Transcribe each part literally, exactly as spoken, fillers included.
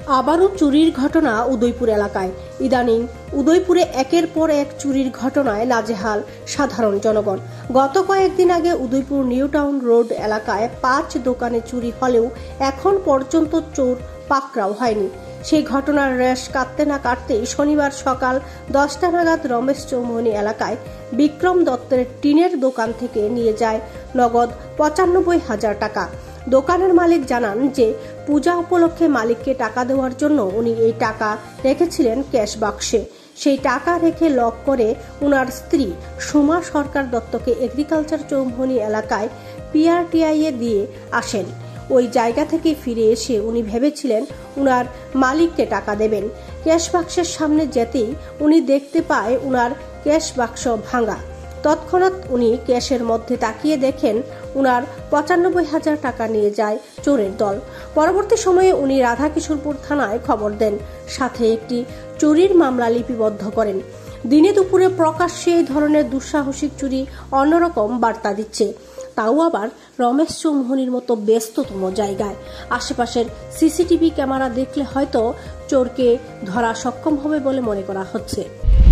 আবারও চুরির ঘটনা উদয়পুর এলাকায়। ইদানিং উদয়পুরে একের পর এক চুরির ঘটনায় নাজেহাল সাধারণ জনগণ। গত কয়েকদিন আগে উদয়পুর নিউ টাউন রোড এলাকায় পাঁচ দোকানে চুরি হলেও এখন পর্যন্ত চোর পাকড়াও হয়নি। সেই ঘটনার রেশ কাটতে না কাটতেই শনিবার সকাল দশটা নাগাদ রমেশ চৌমুহনী এলাকায় বিক্রম দত্তের টিনের দোকান থেকে নিয়ে যায় নগদ পঁচানব্বই হাজার টাকা। দোকানের মালিক জানান যে পূজা উপলক্ষে মালিককে টাকা দেওয়ার জন্য উনি এই টাকা রেখেছিলেন ক্যাশ বাক্সে। সেই টাকা রেখে লক করে উনার স্ত্রী সুমা সরকার দত্তকে এগ্রিকালচার চৌমুহনী এলাকায় পিআরটিআই এ দিয়ে আসেন। ওই জায়গা থেকে ফিরে এসে উনি ভেবেছিলেন উনার মালিককে টাকা দেবেন। ক্যাশ বাক্সের সামনে যেতেই উনি দেখতে পায় উনার ক্যাশ বাক্স ভাঙা। তৎক্ষণাৎ উনি ক্যাশের মধ্যে তাকিয়ে দেখেন উনার পঁচানব্বই হাজার টাকা নিয়ে যায় চোরের দল। পরবর্তী সময়ে উনি রাধাকিশোরপুর থানায় খবর দেন, সাথে একটি চুরির মামলা লিপিবদ্ধ করেন। দিনে দুপুরে প্রকাশ্যে এই ধরনের দুঃসাহসিক চুরি অন্যরকম বার্তা দিচ্ছে, তাও আবার রমেশ চৌমুহনীর মতো ব্যস্ততম জায়গায়। আশেপাশের সিসিটিভি ক্যামেরা দেখলে হয়তো চোরকে ধরা সক্ষম হবে বলে মনে করা হচ্ছে।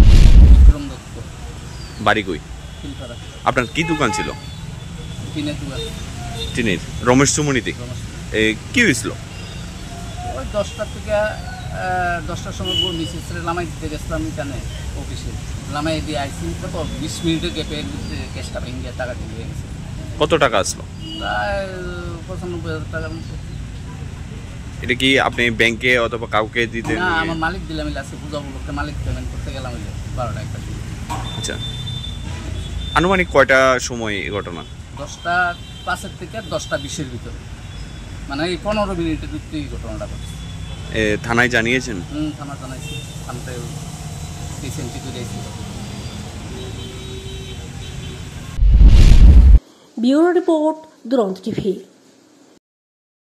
বাড়ি কই? আপনার কি দোকান ছিল? টিনের। রমেশ চৌমুহনীতে কি হয়েছিল? ওই দশটার থেকে দশটার সময় মিসেসরে লামাই দিতে গেছিলাম এখানে অফিসে। লামাই দিয়ে আইসি কত বিশ মিনিটের গ্যাপের ক্যাশটা ভেঙে টাকা দিয়ে গেছে। কত টাকা আসলো? প্রায় পঁচানব্বই হাজার টাকার মতো। এটা কি আপনি ব্যাংকে অথবা কাউকে দিতে? না, আমার মালিক দিলাম আছে পূজা উপলক্ষে মালিক পেমেন্ট করতে গেলাম বারোটা একটা। আচ্ছা, আনুমানিক কয়টা সময় এই ঘটনা? দশটা পাঁচের থেকে দশটা বিশের ভিতরে, মানে এই পনেরো মিনিটের ভিতরে এই ঘটনাটা ঘটছে। থানায় জানিয়েছেন? হুম, থানা জানাইছি, থানাতে রিসেন্টলি করে আইছি। Bureau report, Duranta TV.